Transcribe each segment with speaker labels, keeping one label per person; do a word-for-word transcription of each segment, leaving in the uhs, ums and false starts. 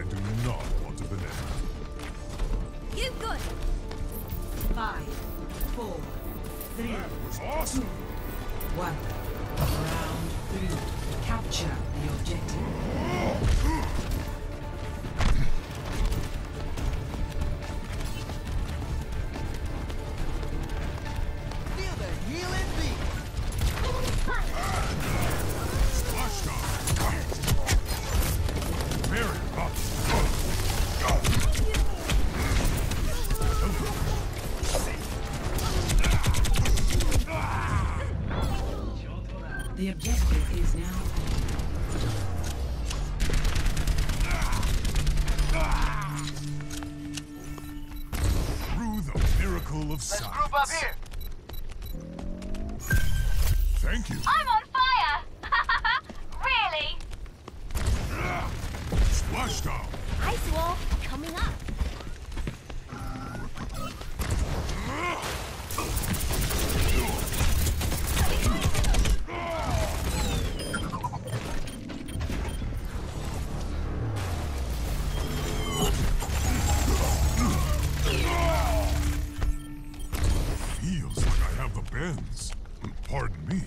Speaker 1: do not want to banana.
Speaker 2: You good?
Speaker 3: Five, four, three,
Speaker 1: That was awesome!
Speaker 3: one. Round three. Capture the objective.
Speaker 4: Feel the healing beat.
Speaker 1: Splashdown! Very hot!
Speaker 3: The objective is now
Speaker 1: Through the miracle of
Speaker 4: Let's
Speaker 1: science.
Speaker 4: group up here.
Speaker 1: Thank you.
Speaker 2: I'm on fire! Really?
Speaker 1: Splashdown!
Speaker 2: Ice wall coming up.
Speaker 1: Feels like I have the bends. Pardon me.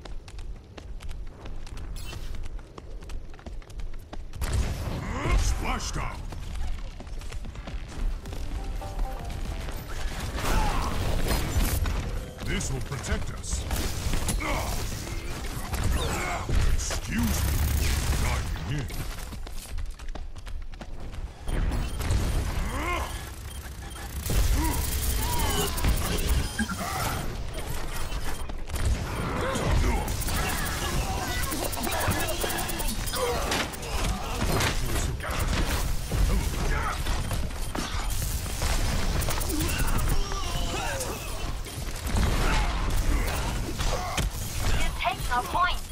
Speaker 1: Splashdown! This will protect us. Excuse me. Diving in.
Speaker 2: You're taking our point.